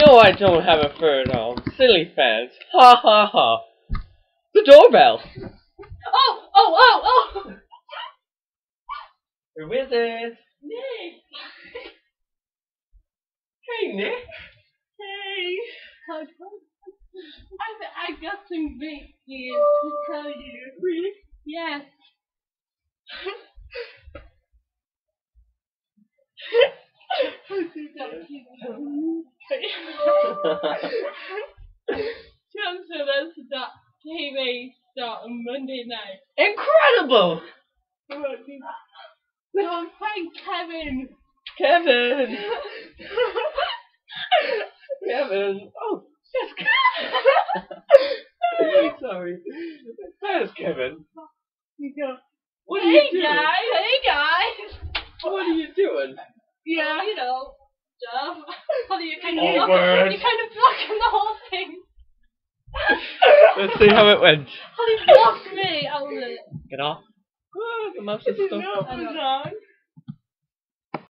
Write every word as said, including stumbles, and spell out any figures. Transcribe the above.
know I don't have a third arm. Silly fans. Ha ha ha. The doorbell. Oh, oh, oh, oh! Who is it? Nick! Hey, Nick. Hey! I, I got some great news to tell you. Really? Yes. Jonas that T V start on Monday night. Incredible! I'm playing Kevin. Kevin! Kevin! Oh, that's Kevin! Sorry. There's Kevin. What are Hey you doing? guys! Hey guys! What are you doing? Yeah, you know, stuff. How do you kind of Oh, block word. You kind of blocking the whole thing. Let's see how it went. How do you block me? Out of it. Get off. Oh, the mouse is stuck. I know.